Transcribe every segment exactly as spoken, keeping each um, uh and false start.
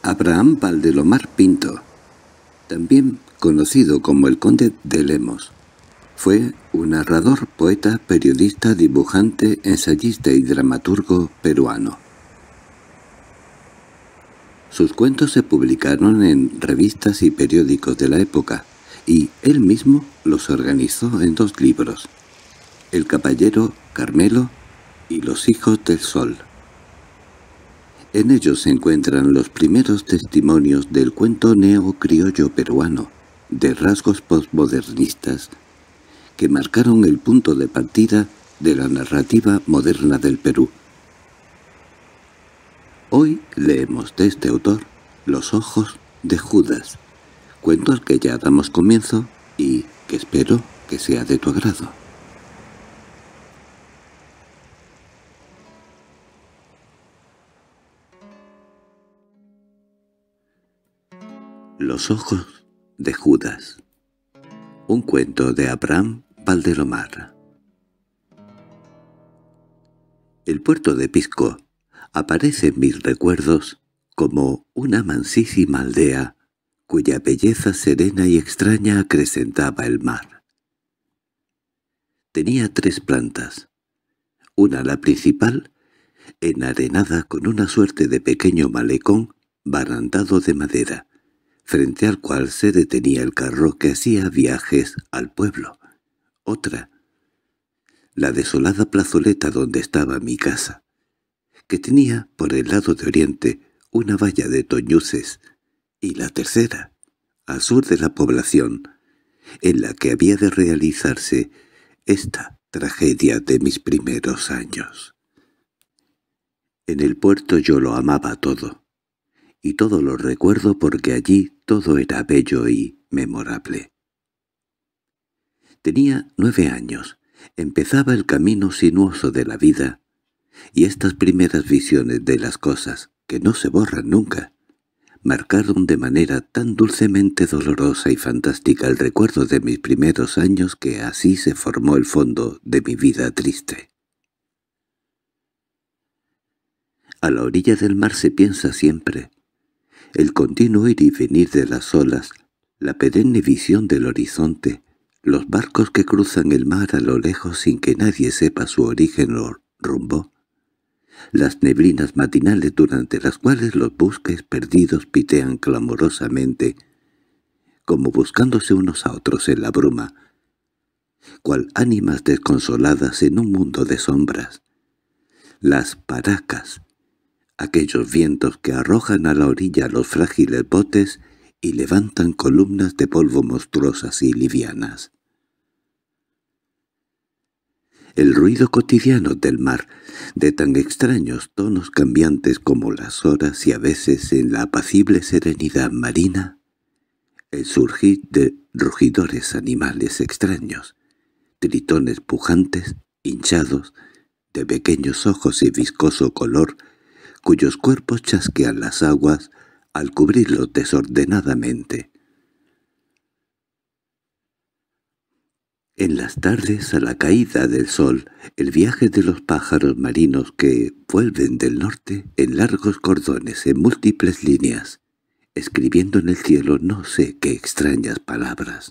Abraham Valdelomar Pinto, también conocido como el Conde de Lemos, fue un narrador, poeta, periodista, dibujante, ensayista y dramaturgo peruano. Sus cuentos se publicaron en revistas y periódicos de la época, y él mismo los organizó en dos libros: El Caballero Carmelo y Los Hijos del Sol. En ellos se encuentran los primeros testimonios del cuento neocriollo peruano, de rasgos postmodernistas, que marcaron el punto de partida de la narrativa moderna del Perú. Hoy leemos de este autor Los ojos de Judas, cuento al que ya damos comienzo y que espero que sea de tu agrado. Los ojos de Judas. Un cuento de Abraham Valdelomar. El puerto de Pisco aparece en mis recuerdos como una mansísima aldea cuya belleza serena y extraña acrecentaba el mar. Tenía tres plantas, una, la principal, enarenada con una suerte de pequeño malecón barandado de madera, frente al cual se detenía el carro que hacía viajes al pueblo. Otra, la desolada plazoleta donde estaba mi casa, que tenía por el lado de oriente una valla de toñuces, y la tercera, al sur de la población, en la que había de realizarse esta tragedia de mis primeros años. En el puerto yo lo amaba todo, y todo lo recuerdo porque allí todo era bello y memorable. Tenía nueve años, empezaba el camino sinuoso de la vida, y estas primeras visiones de las cosas, que no se borran nunca, marcaron de manera tan dulcemente dolorosa y fantástica el recuerdo de mis primeros años que así se formó el fondo de mi vida triste. A la orilla del mar se piensa siempre. El continuo ir y venir de las olas, la perenne visión del horizonte, los barcos que cruzan el mar a lo lejos sin que nadie sepa su origen o rumbo, las neblinas matinales durante las cuales los buques perdidos pitean clamorosamente, como buscándose unos a otros en la bruma, cual ánimas desconsoladas en un mundo de sombras, las paracas, aquellos vientos que arrojan a la orilla los frágiles botes y levantan columnas de polvo monstruosas y livianas. El ruido cotidiano del mar, de tan extraños tonos cambiantes como las horas y a veces en la apacible serenidad marina, el surgir de rugidores animales extraños, tritones pujantes, hinchados, de pequeños ojos y viscoso color, cuyos cuerpos chasquean las aguas al cubrirlos desordenadamente. En las tardes, a la caída del sol, el viaje de los pájaros marinos que vuelven del norte en largos cordones en múltiples líneas, escribiendo en el cielo no sé qué extrañas palabras.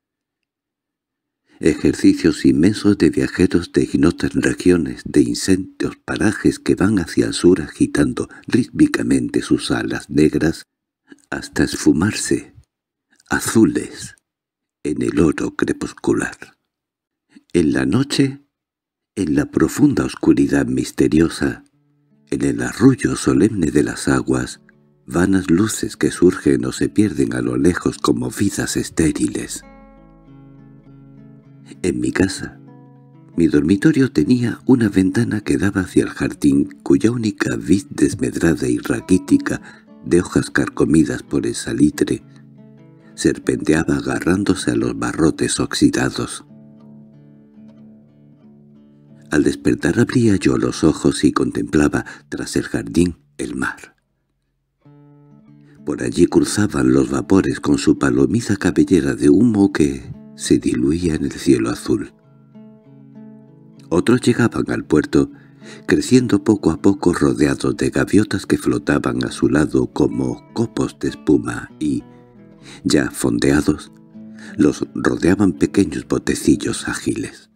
Ejercicios inmensos de viajeros de ignotas regiones, de incendios parajes que van hacia el sur agitando rítmicamente sus alas negras hasta esfumarse, azules, en el oro crepuscular. En la noche, en la profunda oscuridad misteriosa, en el arrullo solemne de las aguas, vanas luces que surgen o se pierden a lo lejos como vidas estériles. En mi casa, mi dormitorio tenía una ventana que daba hacia el jardín, cuya única vid desmedrada y raquítica, de hojas carcomidas por el salitre, serpenteaba agarrándose a los barrotes oxidados. Al despertar abría yo los ojos y contemplaba, tras el jardín, el mar. Por allí cruzaban los vapores con su palomiza cabellera de humo que se diluía en el cielo azul. Otros llegaban al puerto creciendo poco a poco rodeados de gaviotas que flotaban a su lado como copos de espuma y, ya fondeados, los rodeaban pequeños botecillos ágiles.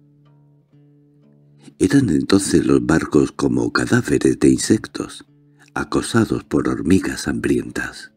Eran entonces los barcos como cadáveres de insectos, acosados por hormigas hambrientas.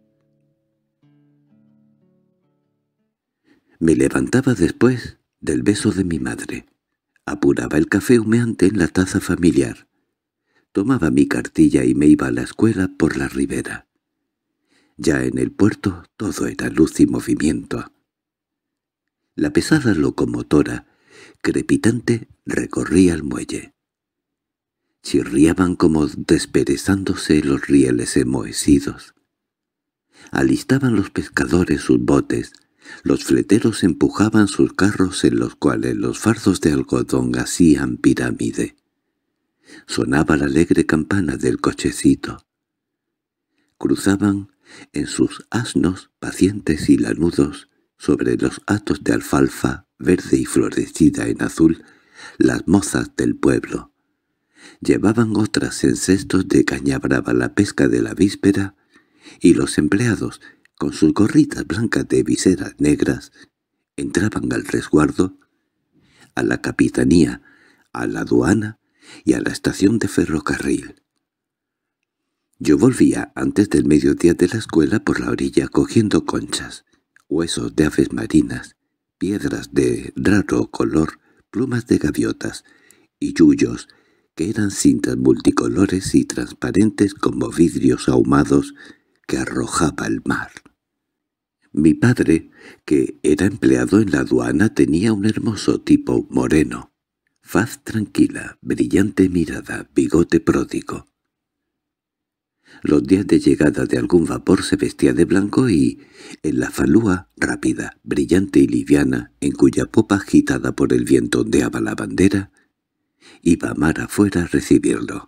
Me levantaba después del beso de mi madre, apuraba el café humeante en la taza familiar, tomaba mi cartilla y me iba a la escuela por la ribera. Ya en el puerto todo era luz y movimiento. La pesada locomotora, crepitante, recorría el muelle. Chirriaban como desperezándose los rieles enmohecidos. Alistaban los pescadores sus botes, los fleteros empujaban sus carros en los cuales los fardos de algodón hacían pirámide. Sonaba la alegre campana del cochecito. Cruzaban en sus asnos pacientes y lanudos sobre los hatos de alfalfa verde y florecida en azul las mozas del pueblo. Llevaban otras en cestos de caña brava la pesca de la víspera, y los empleados, con sus gorritas blancas de viseras negras, entraban al resguardo, a la capitanía, a la aduana y a la estación de ferrocarril. Yo volvía antes del mediodía de la escuela por la orilla cogiendo conchas, huesos de aves marinas, piedras de raro color, plumas de gaviotas y yuyos que eran cintas multicolores y transparentes como vidrios ahumados que arrojaba el mar. Mi padre, que era empleado en la aduana, tenía un hermoso tipo moreno, faz tranquila, brillante mirada, bigote pródigo. Los días de llegada de algún vapor se vestía de blanco y, en la falúa rápida, brillante y liviana, en cuya popa agitada por el viento ondeaba la bandera, iba mar afuera a recibirlo.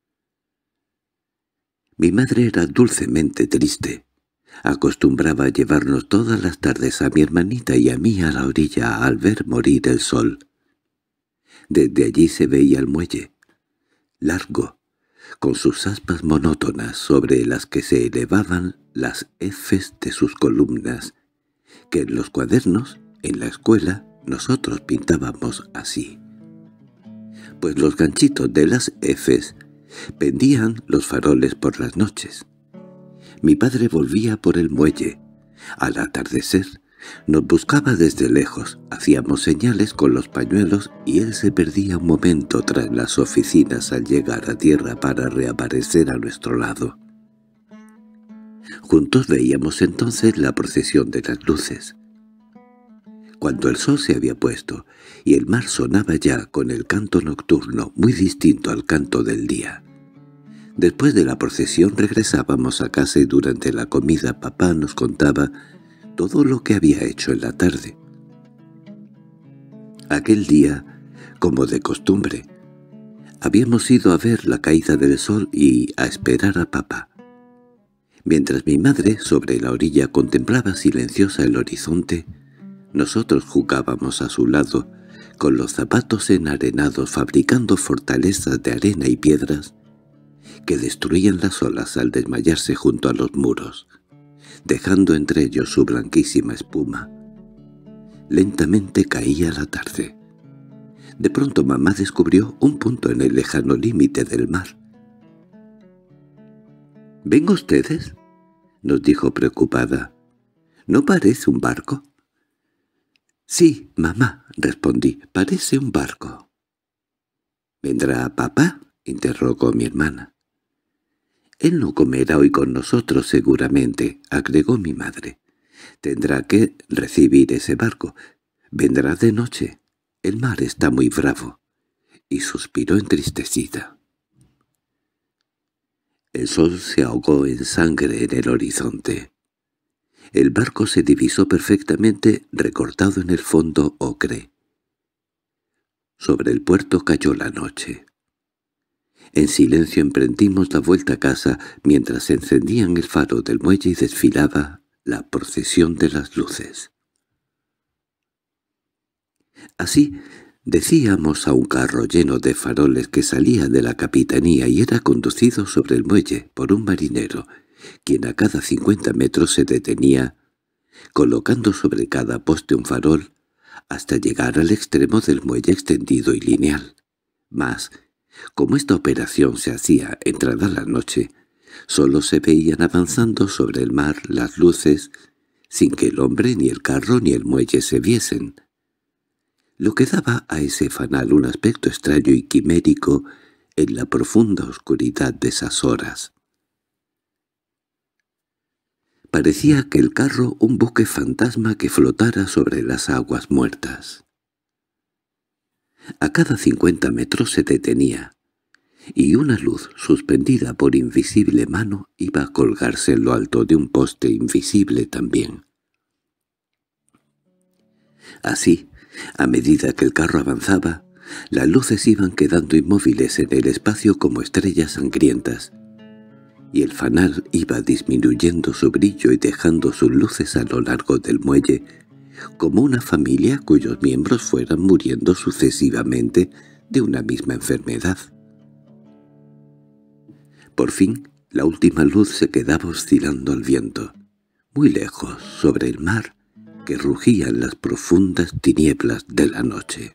Mi madre era dulcemente triste. Acostumbraba a llevarnos todas las tardes a mi hermanita y a mí a la orilla al ver morir el sol. Desde allí se veía el muelle, largo, con sus aspas monótonas sobre las que se elevaban las efes de sus columnas, que en los cuadernos, en la escuela, nosotros pintábamos así. Pues los ganchitos de las efes pendían los faroles por las noches. Mi padre volvía por el muelle. Al atardecer nos buscaba desde lejos, hacíamos señales con los pañuelos y él se perdía un momento tras las oficinas al llegar a tierra para reaparecer a nuestro lado. Juntos veíamos entonces la procesión de las luces. Cuando el sol se había puesto y el mar sonaba ya con el canto nocturno muy distinto al canto del día. Después de la procesión regresábamos a casa y durante la comida papá nos contaba todo lo que había hecho en la tarde. Aquel día, como de costumbre, habíamos ido a ver la caída del sol y a esperar a papá. Mientras mi madre, sobre la orilla, contemplaba silenciosa el horizonte, nosotros jugábamos a su lado, con los zapatos enarenados fabricando fortalezas de arena y piedras que destruían las olas al desmayarse junto a los muros, dejando entre ellos su blanquísima espuma. Lentamente caía la tarde. De pronto mamá descubrió un punto en el lejano límite del mar. —¿Ven ustedes? —nos dijo preocupada. —¿No parece un barco? —Sí, mamá —respondí—, parece un barco. —¿Vendrá papá? —interrogó mi hermana. —Él no comerá hoy con nosotros seguramente —agregó mi madre—. Tendrá que recibir ese barco. Vendrá de noche. El mar está muy bravo. Y suspiró entristecida. El sol se ahogó en sangre en el horizonte. El barco se divisó perfectamente recortado en el fondo ocre. Sobre el puerto cayó la noche. En silencio emprendimos la vuelta a casa mientras encendían el faro del muelle y desfilaba la procesión de las luces. Así Decíamos a un carro lleno de faroles que salía de la capitanía y era conducido sobre el muelle por un marinero, quien a cada cincuenta metros se detenía, colocando sobre cada poste un farol, hasta llegar al extremo del muelle extendido y lineal. Mas, como esta operación se hacía entrada la noche, sólo se veían avanzando sobre el mar las luces, sin que el hombre, ni el carro, ni el muelle se viesen, lo que daba a ese fanal un aspecto extraño y quimérico en la profunda oscuridad de esas horas. Parecía aquel carro un buque fantasma que flotara sobre las aguas muertas. A cada cincuenta metros se detenía, y una luz suspendida por invisible mano iba a colgarse en lo alto de un poste invisible también. Así, a medida que el carro avanzaba, las luces iban quedando inmóviles en el espacio como estrellas sangrientas, y el fanal iba disminuyendo su brillo y dejando sus luces a lo largo del muelle, como una familia cuyos miembros fueran muriendo sucesivamente de una misma enfermedad. Por fin, la última luz se quedaba oscilando al viento, muy lejos, sobre el mar, que rugía en las profundas tinieblas de la noche.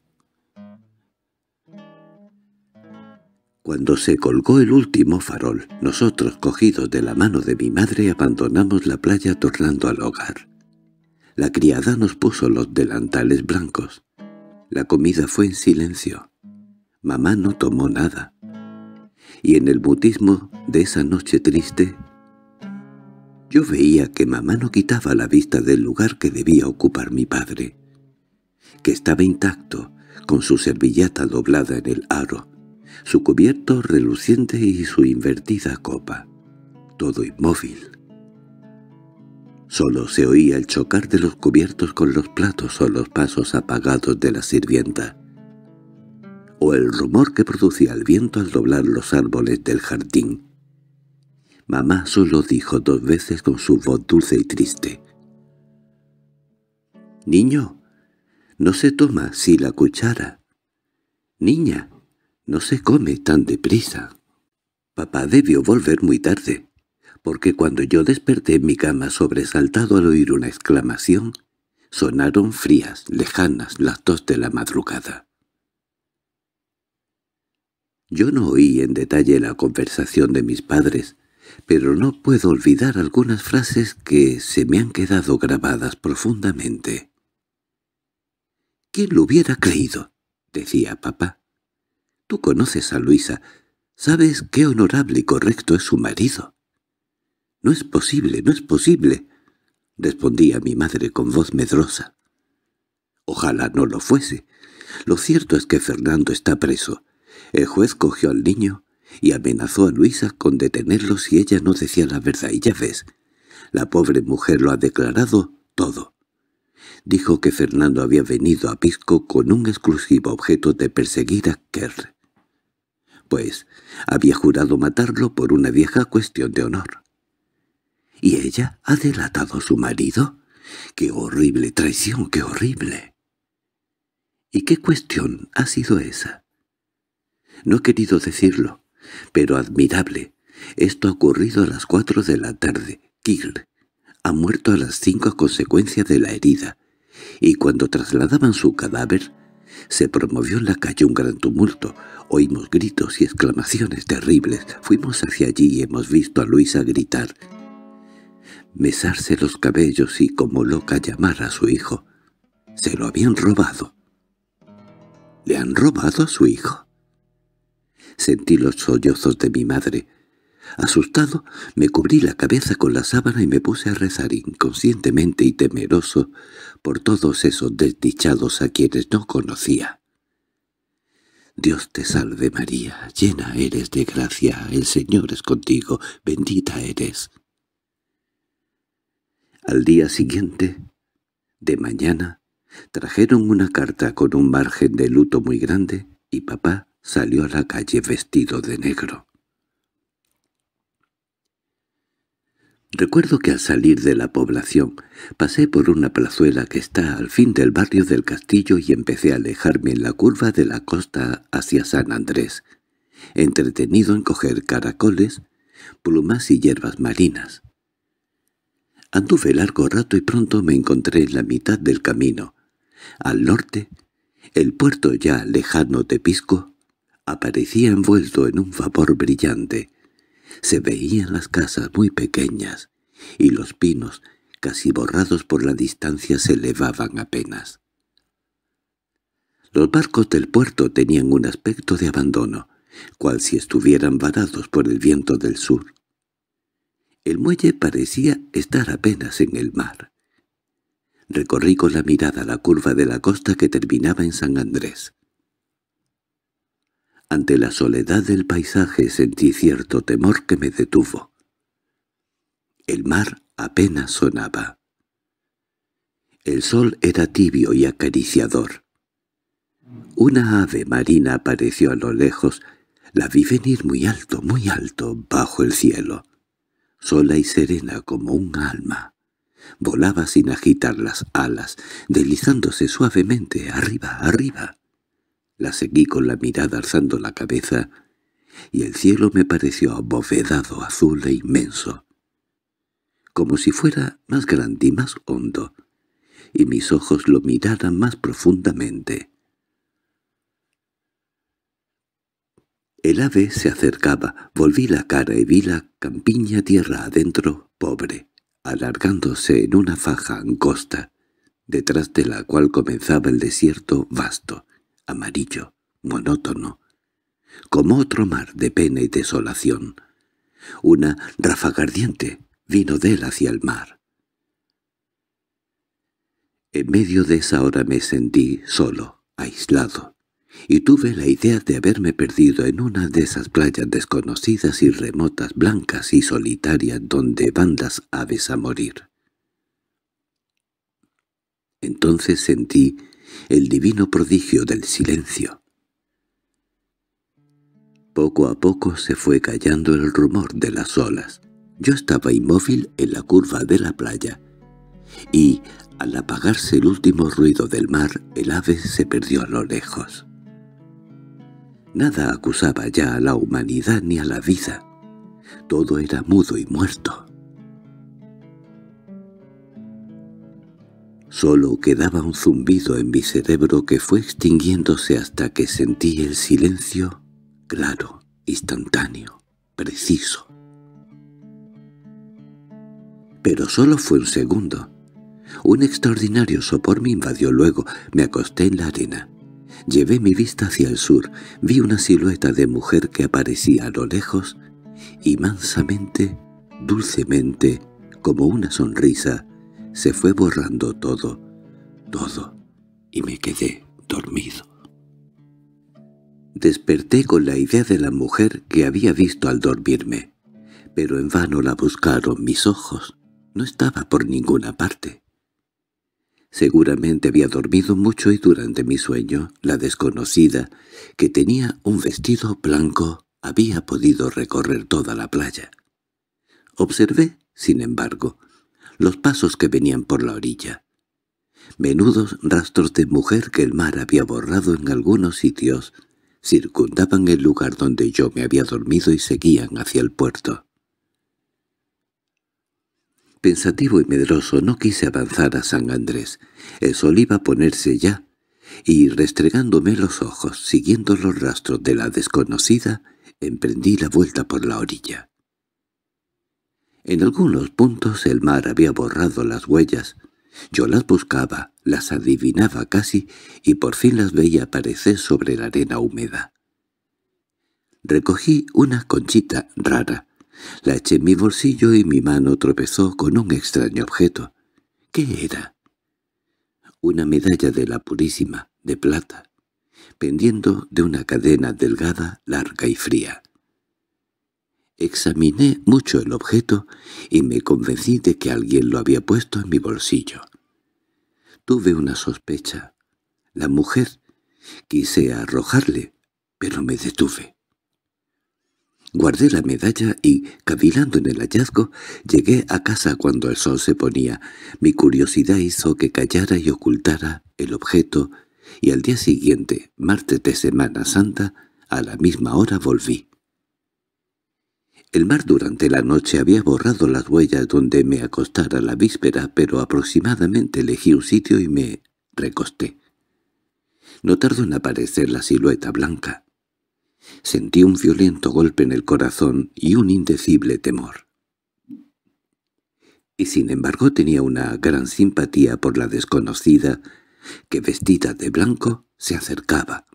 Cuando se colgó el último farol, nosotros, cogidos de la mano de mi madre, abandonamos la playa tornando al hogar. La criada nos puso los delantales blancos. La comida fue en silencio. Mamá no tomó nada. Y en el mutismo de esa noche triste, yo veía que mamá no quitaba la vista del lugar que debía ocupar mi padre, que estaba intacto, con su servilleta doblada en el aro, su cubierto reluciente y su invertida copa, todo inmóvil. Solo se oía el chocar de los cubiertos con los platos o los pasos apagados de la sirvienta, o el rumor que producía el viento al doblar los árboles del jardín. Mamá solo dijo dos veces con su voz dulce y triste: «Niño, no se toma así la cuchara. Niña, no se come tan deprisa». Papá debió volver muy tarde, porque cuando yo desperté en mi cama sobresaltado al oír una exclamación, sonaron frías, lejanas las dos de la madrugada. Yo no oí en detalle la conversación de mis padres, pero no puedo olvidar algunas frases que se me han quedado grabadas profundamente. «¿Quién lo hubiera creído?», decía papá. «Tú conoces a Luisa, sabes qué honorable y correcto es su marido». «No es posible, no es posible», respondía mi madre con voz medrosa. «Ojalá no lo fuese. Lo cierto es que Fernando está preso. El juez cogió al niño y amenazó a Luisa con detenerlo si ella no decía la verdad, y ya ves, la pobre mujer lo ha declarado todo. Dijo que Fernando había venido a Pisco con un exclusivo objeto de perseguir a Kerr, pues había jurado matarlo por una vieja cuestión de honor. ¿Y ella ha delatado a su marido? ¡Qué horrible traición, qué horrible! ¿Y qué cuestión ha sido esa? No he querido decirlo, pero admirable. Esto ha ocurrido a las cuatro de la tarde. Kerr ha muerto a las cinco a consecuencia de la herida, y cuando trasladaban su cadáver, se promovió en la calle un gran tumulto. Oímos gritos y exclamaciones terribles. Fuimos hacia allí y hemos visto a Luisa gritar, mesarse los cabellos y como loca llamar a su hijo. Se lo habían robado. ¿Le han robado a su hijo? Sentí los sollozos de mi madre. Asustado, me cubrí la cabeza con la sábana y me puse a rezar inconscientemente y temeroso por todos esos desdichados a quienes no conocía. Dios te salve María, llena eres de gracia, el Señor es contigo, bendita eres. Al día siguiente, de mañana, trajeron una carta con un margen de luto muy grande y papá salió a la calle vestido de negro. Recuerdo que al salir de la población pasé por una plazuela que está al fin del barrio del castillo y empecé a alejarme en la curva de la costa hacia San Andrés, entretenido en coger caracoles, plumas y hierbas marinas. Anduve largo rato y pronto me encontré en la mitad del camino. Al norte, el puerto ya lejano de Pisco aparecía envuelto en un vapor brillante. Se veían las casas muy pequeñas, y los pinos, casi borrados por la distancia, se elevaban apenas. Los barcos del puerto tenían un aspecto de abandono, cual si estuvieran varados por el viento del sur. El muelle parecía estar apenas en el mar. Recorrí con la mirada la curva de la costa que terminaba en San Andrés. Ante la soledad del paisaje sentí cierto temor que me detuvo. El mar apenas sonaba. El sol era tibio y acariciador. Una ave marina apareció a lo lejos. La vi venir muy alto, muy alto, bajo el cielo. Sola y serena como un alma. Volaba sin agitar las alas, deslizándose suavemente arriba, arriba. La seguí con la mirada alzando la cabeza, y el cielo me pareció abovedado, azul e inmenso, como si fuera más grande y más hondo, y mis ojos lo miraran más profundamente. El ave se acercaba, volví la cara y vi la campiña tierra adentro, pobre, alargándose en una faja angosta, detrás de la cual comenzaba el desierto vasto, amarillo, monótono, como otro mar de pena y desolación. Una ráfaga ardiente vino de él hacia el mar. En medio de esa hora me sentí solo, aislado, y tuve la idea de haberme perdido en una de esas playas desconocidas y remotas, blancas y solitarias, donde van las aves a morir. Entonces sentí el divino prodigio del silencio. Poco a poco se fue callando el rumor de las olas. Yo estaba inmóvil en la curva de la playa, y, al apagarse el último ruido del mar, el ave se perdió a lo lejos. Nada acusaba ya a la humanidad ni a la vida. Todo era mudo y muerto. Solo quedaba un zumbido en mi cerebro que fue extinguiéndose hasta que sentí el silencio claro, instantáneo, preciso. Pero solo fue un segundo. Un extraordinario sopor me invadió luego. Me acosté en la arena. Llevé mi vista hacia el sur. Vi una silueta de mujer que aparecía a lo lejos y mansamente, dulcemente, como una sonrisa, se fue borrando todo, todo, y me quedé dormido. Desperté con la idea de la mujer que había visto al dormirme, pero en vano la buscaron mis ojos. No estaba por ninguna parte. Seguramente había dormido mucho y durante mi sueño la desconocida, que tenía un vestido blanco, había podido recorrer toda la playa. Observé, sin embargo, los pasos que venían por la orilla. Menudos rastros de mujer que el mar había borrado en algunos sitios circundaban el lugar donde yo me había dormido y seguían hacia el puerto. Pensativo y medroso no quise avanzar a San Andrés. El sol iba a ponerse ya, y restregándome los ojos, siguiendo los rastros de la desconocida, emprendí la vuelta por la orilla. En algunos puntos el mar había borrado las huellas. Yo las buscaba, las adivinaba casi, y por fin las veía aparecer sobre la arena húmeda. Recogí una conchita rara. La eché en mi bolsillo y mi mano tropezó con un extraño objeto. ¿Qué era? Una medalla de la Purísima, de plata, pendiendo de una cadena delgada, larga y fría. Examiné mucho el objeto y me convencí de que alguien lo había puesto en mi bolsillo. Tuve una sospecha. La mujer. Quise arrojarle, pero me detuve. Guardé la medalla y, cavilando en el hallazgo, llegué a casa cuando el sol se ponía. Mi curiosidad hizo que callara y ocultara el objeto, y al día siguiente, martes de Semana Santa, a la misma hora volví. El mar durante la noche había borrado las huellas donde me acostara la víspera, pero aproximadamente elegí un sitio y me recosté. No tardó en aparecer la silueta blanca. Sentí un violento golpe en el corazón y un indecible temor. Y sin embargo tenía una gran simpatía por la desconocida que, vestida de blanco, se acercaba.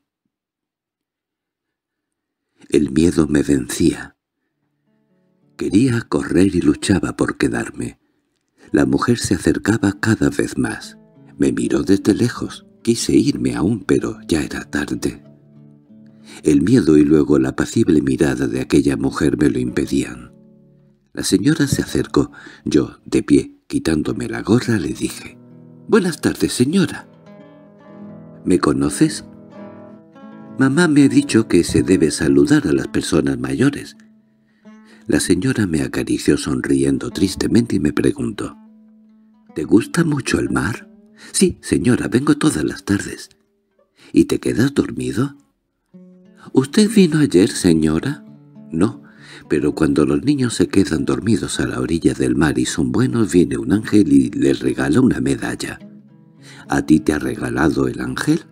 El miedo me vencía. Quería correr y luchaba por quedarme. La mujer se acercaba cada vez más. Me miró desde lejos. Quise irme aún, pero ya era tarde. El miedo y luego la apacible mirada de aquella mujer me lo impedían. La señora se acercó. Yo, de pie, quitándome la gorra, le dije: «Buenas tardes, señora». «¿Me conoces?» «Mamá me ha dicho que se debe saludar a las personas mayores». La señora me acarició sonriendo tristemente y me preguntó: «¿Te gusta mucho el mar?» «Sí, señora, vengo todas las tardes». «¿Y te quedas dormido?» «¿Usted vino ayer, señora?» «No, pero cuando los niños se quedan dormidos a la orilla del mar y son buenos, viene un ángel y les regala una medalla». «¿A ti te ha regalado el ángel?»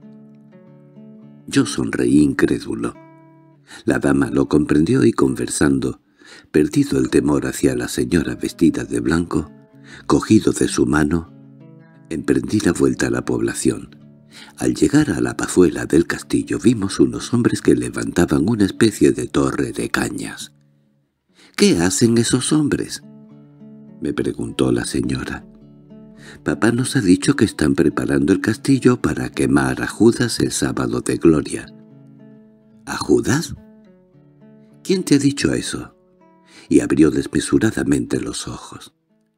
Yo sonreí incrédulo. La dama lo comprendió y conversando, perdido el temor hacia la señora vestida de blanco, cogido de su mano, emprendí la vuelta a la población. Al llegar a la pazuela del castillo vimos unos hombres que levantaban una especie de torre de cañas. «¿Qué hacen esos hombres?», me preguntó la señora. «Papá nos ha dicho que están preparando el castillo para quemar a Judas el sábado de gloria». «¿A Judas? ¿Quién te ha dicho eso?». Y abrió desmesuradamente los ojos.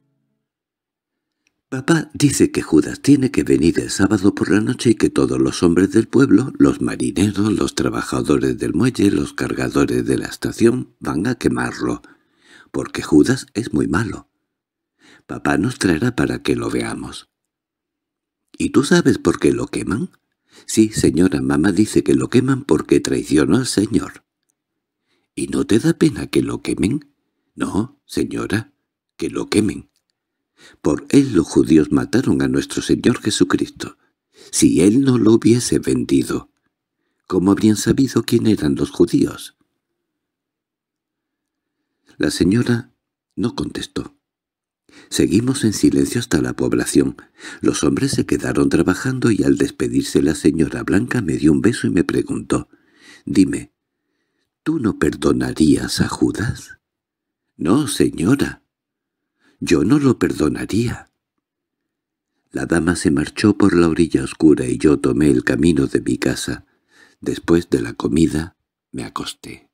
«Papá dice que Judas tiene que venir el sábado por la noche y que todos los hombres del pueblo, los marineros, los trabajadores del muelle, los cargadores de la estación, van a quemarlo, porque Judas es muy malo. Papá nos traerá para que lo veamos». «¿Y tú sabes por qué lo queman?». «Sí, señora, mamá dice que lo queman porque traicionó al Señor». «¿Y no te da pena que lo quemen?». «No, señora, que lo quemen. Por él los judíos mataron a nuestro Señor Jesucristo. Si él no lo hubiese vendido, ¿cómo habrían sabido quién eran los judíos?». La señora no contestó. Seguimos en silencio hasta la población. Los hombres se quedaron trabajando y al despedirse la señora blanca me dio un beso y me preguntó: «Dime, ¿tú no perdonarías a Judas?». «No, señora, yo no lo perdonaría». La dama se marchó por la orilla oscura y yo tomé el camino de mi casa. Después de la comida me acosté.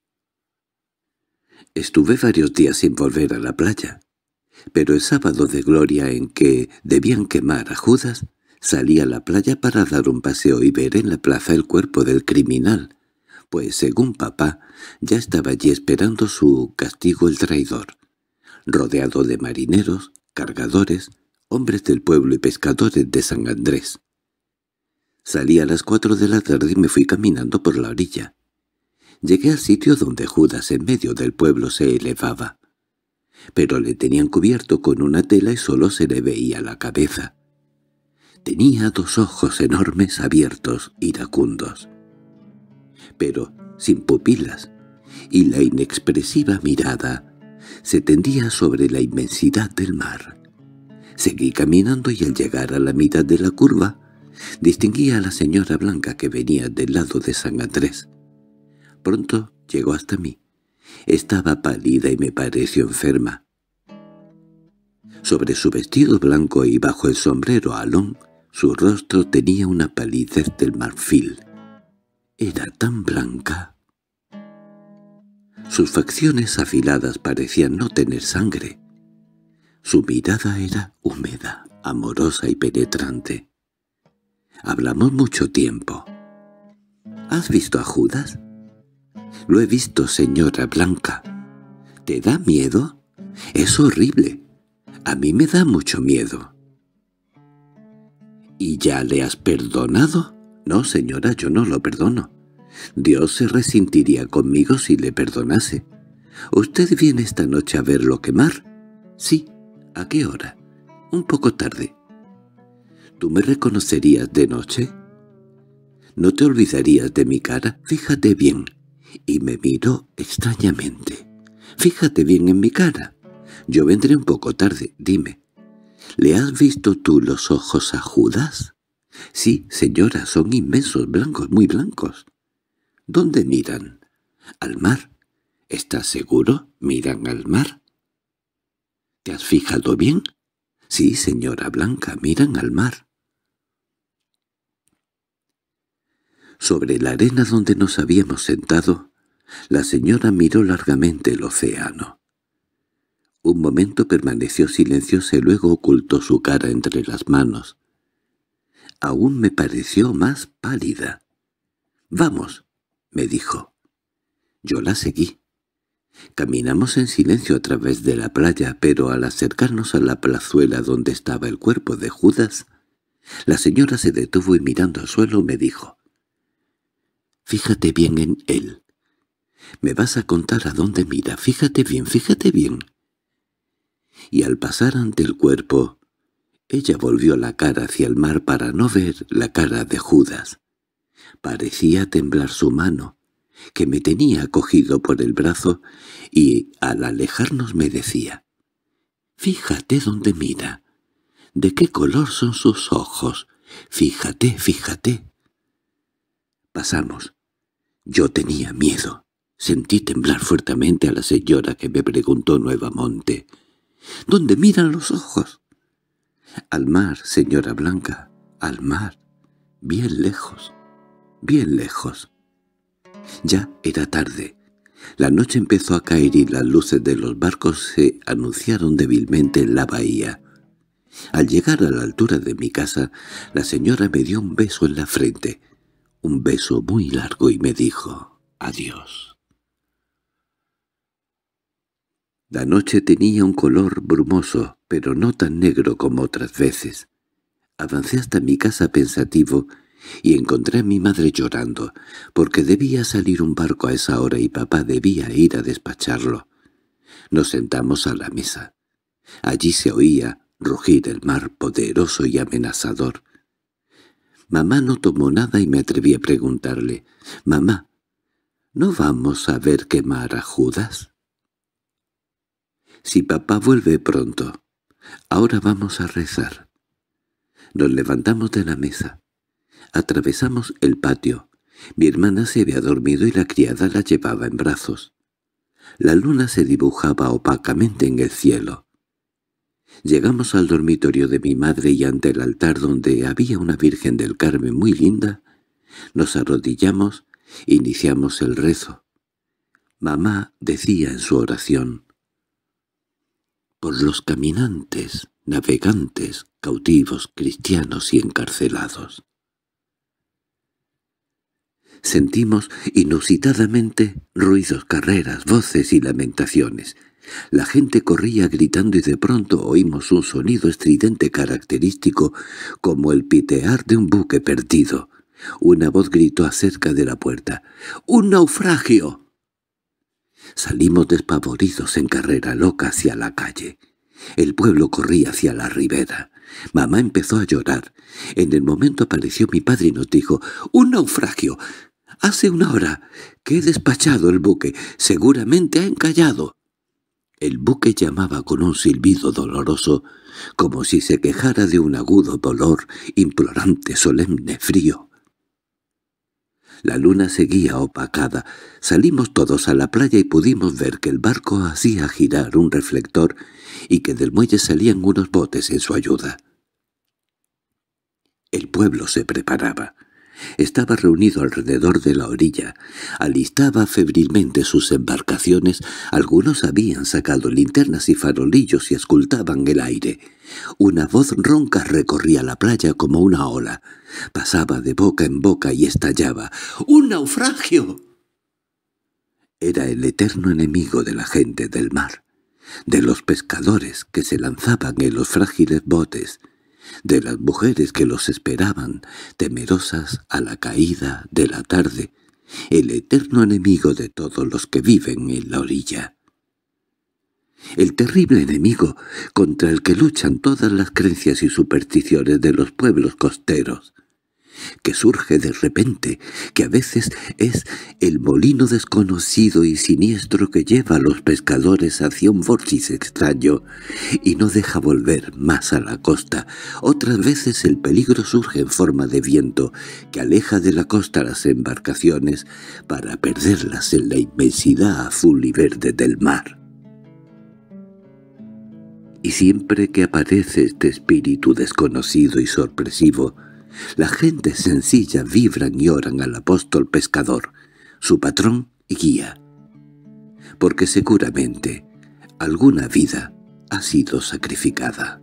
Estuve varios días sin volver a la playa, pero el sábado de gloria en que debían quemar a Judas, salí a la playa para dar un paseo y ver en la plaza el cuerpo del criminal, pues según papá ya estaba allí esperando su castigo el traidor, rodeado de marineros, cargadores, hombres del pueblo y pescadores de San Andrés. Salí a las cuatro de la tarde y me fui caminando por la orilla. Llegué al sitio donde Judas en medio del pueblo se elevaba, pero le tenían cubierto con una tela y solo se le veía la cabeza. Tenía dos ojos enormes abiertos, iracundos, pero sin pupilas, y la inexpresiva mirada se tendía sobre la inmensidad del mar. Seguí caminando y al llegar a la mitad de la curva, distinguí a la señora blanca que venía del lado de San Andrés. Pronto llegó hasta mí. Estaba pálida y me pareció enferma. Sobre su vestido blanco y bajo el sombrero alón, su rostro tenía una palidez del marfil. Era tan blanca. Sus facciones afiladas parecían no tener sangre. Su mirada era húmeda, amorosa y penetrante. Hablamos mucho tiempo. —¿Has visto a Judas? Lo he visto, señora Blanca. ¿Te da miedo? Es horrible. A mí me da mucho miedo. ¿Y ya le has perdonado? No, señora, yo no lo perdono. Dios se resentiría conmigo si le perdonase. ¿Usted viene esta noche a verlo quemar? Sí. ¿A qué hora? Un poco tarde. ¿Tú me reconocerías de noche? ¿No te olvidarías de mi cara? Fíjate bien. Y me miró extrañamente. Fíjate bien en mi cara. Yo vendré un poco tarde, dime. ¿Le has visto tú los ojos a Judas? Sí, señora, son inmensos, blancos, muy blancos. ¿Dónde miran? Al mar. ¿Estás seguro? ¿Miran al mar? ¿Te has fijado bien? Sí, señora Blanca, miran al mar. Sobre la arena donde nos habíamos sentado, la señora miró largamente el océano. Un momento permaneció silenciosa y luego ocultó su cara entre las manos. Aún me pareció más pálida. «Vamos», me dijo. Yo la seguí. Caminamos en silencio a través de la playa, pero al acercarnos a la plazuela donde estaba el cuerpo de Judas, la señora se detuvo y mirando al suelo me dijo: «Fíjate bien en él. Me vas a contar a dónde mira. Fíjate bien, fíjate bien». Y al pasar ante el cuerpo, ella volvió la cara hacia el mar para no ver la cara de Judas. Parecía temblar su mano, que me tenía cogido por el brazo, y al alejarnos me decía: «Fíjate dónde mira. ¿De qué color son sus ojos? Fíjate, fíjate». Pasamos. Yo tenía miedo. Sentí temblar fuertemente a la señora, que me preguntó nuevamente: «¿Dónde miran los ojos?» «Al mar, señora Blanca, al mar, bien lejos, bien lejos». Ya era tarde. La noche empezó a caer y las luces de los barcos se anunciaron débilmente en la bahía. Al llegar a la altura de mi casa, la señora me dio un beso en la frente, un beso muy largo, y me dijo: «Adiós». La noche tenía un color brumoso, pero no tan negro como otras veces. Avancé hasta mi casa pensativo y encontré a mi madre llorando, porque debía salir un barco a esa hora y papá debía ir a despacharlo. Nos sentamos a la mesa. Allí se oía rugir el mar poderoso y amenazador. Mamá no tomó nada y me atreví a preguntarle: «Mamá, ¿no vamos a ver quemar a Judas?» «Si papá vuelve pronto. Ahora vamos a rezar». Nos levantamos de la mesa. Atravesamos el patio. Mi hermana se había dormido y la criada la llevaba en brazos. La luna se dibujaba opacamente en el cielo. Llegamos al dormitorio de mi madre y ante el altar, donde había una Virgen del Carmen muy linda, nos arrodillamos e iniciamos el rezo. Mamá decía en su oración: «Por los caminantes, navegantes, cautivos, cristianos y encarcelados». Sentimos inusitadamente ruidos, carreras, voces y lamentaciones. La gente corría gritando y de pronto oímos un sonido estridente característico como el pitear de un buque perdido. Una voz gritó acerca de la puerta: «¡Un naufragio!». Salimos despavoridos en carrera loca hacia la calle. El pueblo corría hacia la ribera. Mamá empezó a llorar. En el momento apareció mi padre y nos dijo: «¡Un naufragio! Hace una hora que he despachado el buque. Seguramente ha encallado». El buque llamaba con un silbido doloroso, como si se quejara de un agudo dolor, implorante, solemne, frío. La luna seguía opacada. Salimos todos a la playa y pudimos ver que el barco hacía girar un reflector y que del muelle salían unos botes en su ayuda. El pueblo se preparaba. Estaba reunido alrededor de la orilla, alistaba febrilmente sus embarcaciones. Algunos habían sacado linternas y farolillos y escultaban el aire. Una voz ronca recorría la playa como una ola. Pasaba de boca en boca y estallaba: «¡Un naufragio!». Era el eterno enemigo de la gente del mar, de los pescadores que se lanzaban en los frágiles botes, de las mujeres que los esperaban, temerosas a la caída de la tarde, el eterno enemigo de todos los que viven en la orilla. El terrible enemigo contra el que luchan todas las creencias y supersticiones de los pueblos costeros, que surge de repente, que a veces es el molino desconocido y siniestro que lleva a los pescadores hacia un vórtice extraño y no deja volver más a la costa. Otras veces el peligro surge en forma de viento que aleja de la costa las embarcaciones para perderlas en la inmensidad azul y verde del mar. Y siempre que aparece este espíritu desconocido y sorpresivo, la gente sencilla vibran y oran al apóstol pescador, su patrón y guía, porque seguramente alguna vida ha sido sacrificada.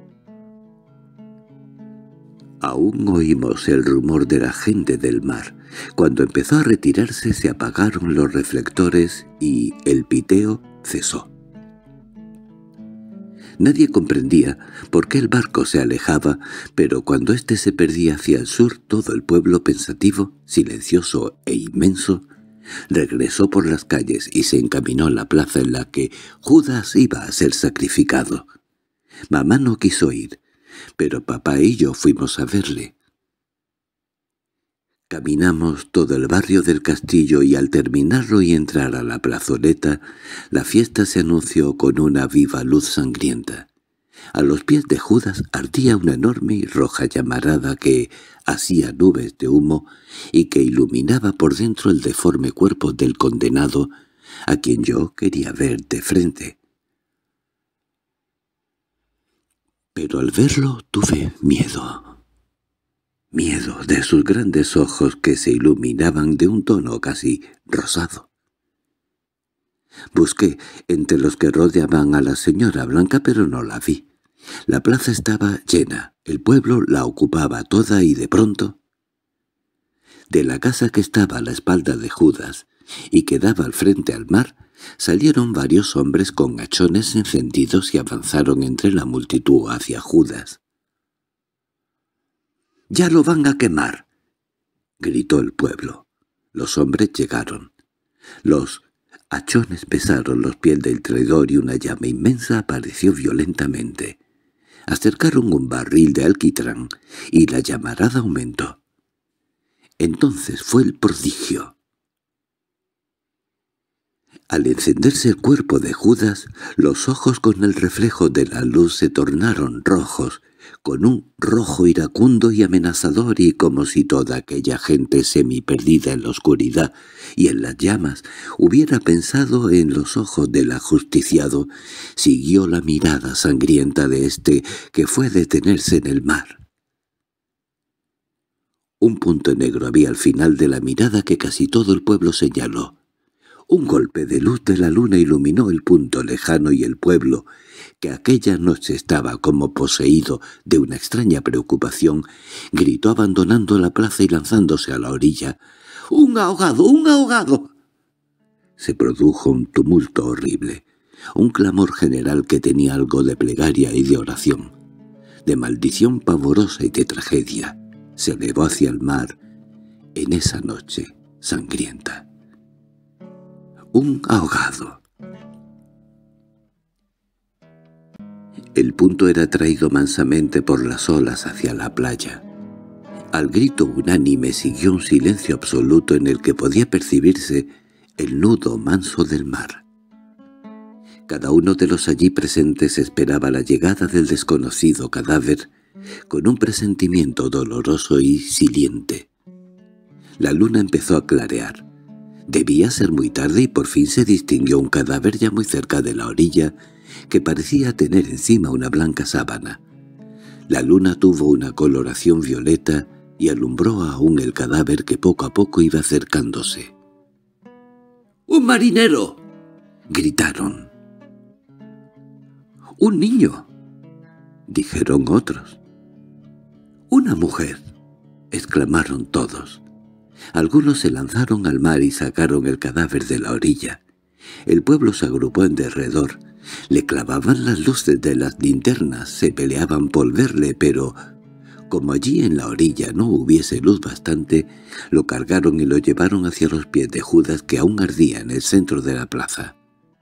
Aún oímos el rumor de la gente del mar. Cuando empezó a retirarse se apagaron los reflectores y el piteo cesó. Nadie comprendía por qué el barco se alejaba, pero cuando éste se perdía hacia el sur, todo el pueblo pensativo, silencioso e inmenso, regresó por las calles y se encaminó a la plaza en la que Judas iba a ser sacrificado. Mamá no quiso ir, pero papá y yo fuimos a verle. Caminamos todo el barrio del castillo y al terminarlo y entrar a la plazoleta, la fiesta se anunció con una viva luz sangrienta. A los pies de Judas ardía una enorme y roja llamarada que hacía nubes de humo y que iluminaba por dentro el deforme cuerpo del condenado, a quien yo quería ver de frente. Pero al verlo tuve miedo. Miedo de sus grandes ojos que se iluminaban de un tono casi rosado. Busqué entre los que rodeaban a la señora Blanca, pero no la vi. La plaza estaba llena, el pueblo la ocupaba toda y de pronto, de la casa que estaba a la espalda de Judas y que daba al frente al mar, salieron varios hombres con hachones encendidos y avanzaron entre la multitud hacia Judas. —¡Ya lo van a quemar! —gritó el pueblo. Los hombres llegaron. Los hachones pesaron los pies del traidor y una llama inmensa apareció violentamente. Acercaron un barril de alquitrán y la llamarada aumentó. Entonces fue el prodigio. Al encenderse el cuerpo de Judas, los ojos con el reflejo de la luz se tornaron rojos, con un rojo iracundo y amenazador, y como si toda aquella gente semiperdida en la oscuridad y en las llamas hubiera pensado en los ojos del ajusticiado, siguió la mirada sangrienta de éste, que fue detenerse en el mar. Un punto negro había al final de la mirada que casi todo el pueblo señaló. Un golpe de luz de la luna iluminó el punto lejano y el pueblo, que aquella noche estaba como poseído de una extraña preocupación, gritó abandonando la plaza y lanzándose a la orilla. —¡Un ahogado! ¡Un ahogado! Se produjo un tumulto horrible, un clamor general que tenía algo de plegaria y de oración, de maldición pavorosa y de tragedia. Se elevó hacia el mar en esa noche sangrienta. Un ahogado. El punto era traído mansamente por las olas hacia la playa. Al grito unánime siguió un silencio absoluto en el que podía percibirse el nudo manso del mar. Cada uno de los allí presentes esperaba la llegada del desconocido cadáver con un presentimiento doloroso y siliente. La luna empezó a clarear. Debía ser muy tarde y por fin se distinguió un cadáver ya muy cerca de la orilla que parecía tener encima una blanca sábana. La luna tuvo una coloración violeta y alumbró aún el cadáver que poco a poco iba acercándose. —¡Un marinero! —gritaron. —¡Un niño! —dijeron otros. —¡Una mujer! —exclamaron todos. Algunos se lanzaron al mar y sacaron el cadáver de la orilla. El pueblo se agrupó en derredor. Le clavaban las luces de las linternas, se peleaban por verle, pero como allí en la orilla no hubiese luz bastante, lo cargaron y lo llevaron hacia los pies de Judas, que aún ardía en el centro de la plaza.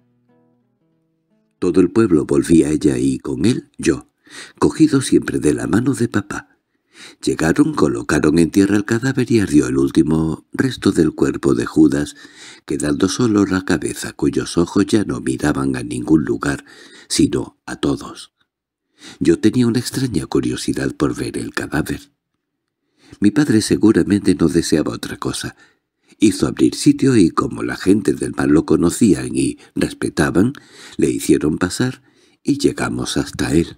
Todo el pueblo volvía a ella y con él yo, cogido siempre de la mano de papá. Llegaron, colocaron en tierra el cadáver y ardió el último resto del cuerpo de Judas, quedando solo la cabeza, cuyos ojos ya no miraban a ningún lugar, sino a todos. Yo tenía una extraña curiosidad por ver el cadáver. Mi padre seguramente no deseaba otra cosa. Hizo abrir sitio y, como la gente del mar lo conocían y respetaban, le hicieron pasar y llegamos hasta él.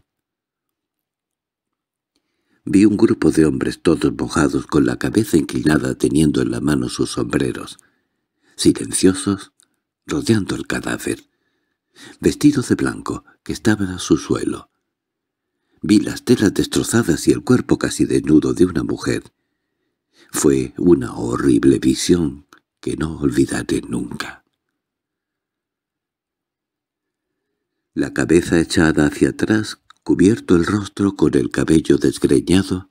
Vi un grupo de hombres todos mojados, con la cabeza inclinada, teniendo en la mano sus sombreros, silenciosos, rodeando el cadáver, vestidos de blanco, que estaba a su suelo. Vi las telas destrozadas y el cuerpo casi desnudo de una mujer. Fue una horrible visión que no olvidaré nunca. La cabeza echada hacia atrás, cubierto el rostro con el cabello desgreñado.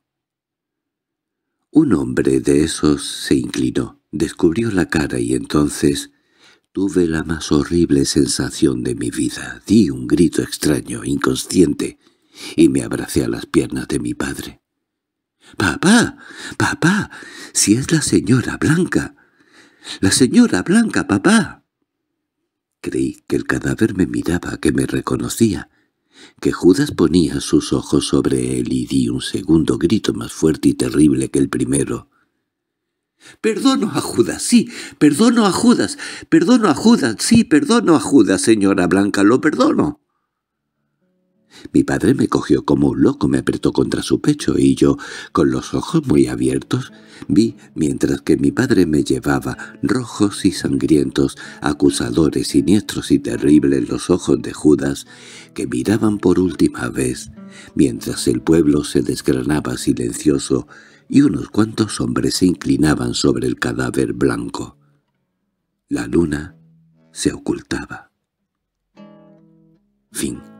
Un hombre de esos se inclinó, descubrió la cara y entonces tuve la más horrible sensación de mi vida. Di un grito extraño, inconsciente, y me abracé a las piernas de mi padre. —¡Papá! ¡Papá! ¡Si es la señora Blanca! ¡La señora Blanca, papá! Creí que el cadáver me miraba, que me reconocía, que Judas ponía sus ojos sobre él y di un segundo grito más fuerte y terrible que el primero. —¡Perdono a Judas, sí! ¡Perdono a Judas! ¡Perdono a Judas! ¡Sí, perdono a Judas, señora Blanca! ¡Lo perdono! Mi padre me cogió como un loco, me apretó contra su pecho y yo, con los ojos muy abiertos, vi, mientras que mi padre me llevaba, rojos y sangrientos, acusadores, siniestros y terribles, los ojos de Judas, que miraban por última vez, mientras el pueblo se desgranaba silencioso y unos cuantos hombres se inclinaban sobre el cadáver blanco. La luna se ocultaba. Fin.